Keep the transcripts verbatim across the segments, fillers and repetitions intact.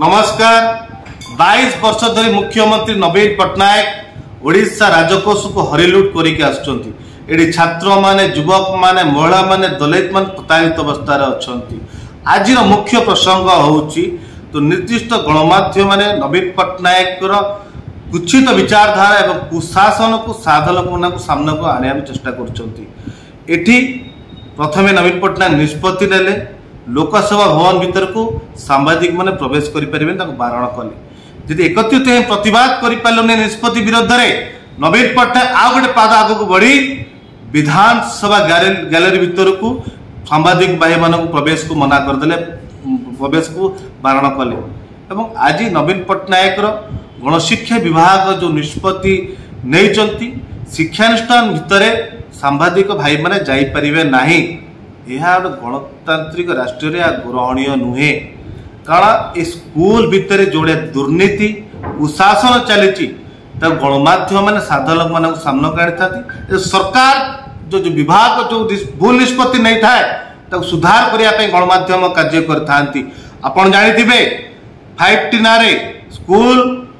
नमस्कार। बाईस वर्ष धरी मुख्यमंत्री नवीन पट्टनायक ओडिशा राजकोष को हरिलुट करके छात्र माने युवक माने महिला माने दलित मान प्रताड़ित अवस्था अच्छा। आज मुख्य प्रसंग होउची तो निर्दिष्ट गणमाध्यम माने नवीन पट्टनायक कुचित विचारधारा एवं कुशासन को साधन को सामना को आने चेष्टा करछंती। प्रथमे नवीन पट्टनायक निष्पत्ति नेले लोकसभा भवन भीतर को सांबादिक माने प्रवेश करें बारण कले। यदि एकत्रित प्रतिवाद करें निष्पत्ति विरोध में नवीन पट्टनायक आउ गोटे पाद आग को बढ़ी विधानसभा गैलरी भीतर को सांबादिक भाई मान प्रवेश को मना करदे, प्रवेश को बारण कले। एवं आज नवीन पट्टनायक गणशिक्षा विभाग जो निष्पत्ति नहीं शिक्षानुष्ठान भितर सांबादिक भाई माने जाई परिबे नाही, यह गणतांत्रिक राष्ट्र ग्रहणीय नुहे। कारण ए स्कूल भितर जोड़े दुर्नीति कुशासन चली गणमाध्यम मैंने साधारण लोक मान सामना कर सरकार जो जो विभाग जो भूल निष्पत्ति नहीं था सुधार करने गणमाध्यम कार्य करती। आपन जानिथिबे फाइव टी ना स्कूल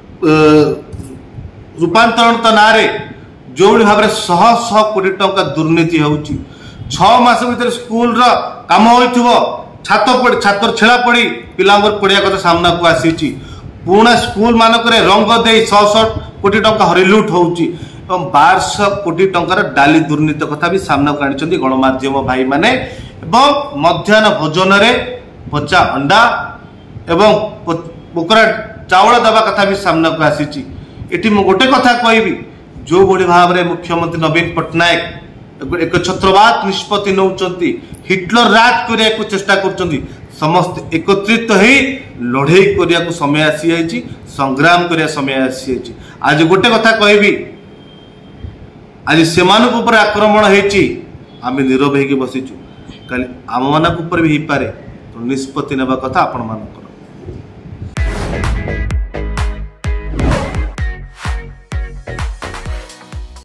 रूपांतरण ना जो भाव में शह शह कोटी टंका दुर्नीति होउची। छह मास भीतर स्कूल रा काम होइथिबो, छात्र पड़ छात्र छेड़ा पड़ी पिला पड़िया कथा सामना को आसी। पुणा स्कूल मानक रंग दे सौ सौ कोटी टंका हरिलुट होउची एवं बारह सौ कोटी टंकार डाली दुर्नीति कथा भी सामना को आनी गणमाध्यम भाई माने। एवं मध्याह्न भोजन रे पचा अंडा एवं पोकरा चावल दबा कथा भी सामना को आसी। एटी मु गोटे कथा कहबी जो बड़ी भाव में मुख्यमंत्री नवीन पट्टनायक एक छत्रवाद निष्पत्ति नौचंती हिटलर राज करने को चेष्टा कर समस्त एकत्रित ही लड़े करने समय आसी जाइए, संग्राम करने समय आसी जाइए। आज गोटे कथा कहबी आज से आक्रमण होती आम नीरव होगी बसीचु, कल आम मान भी हो पारे तो निष्पत्ति नेबा कथा आपण मान।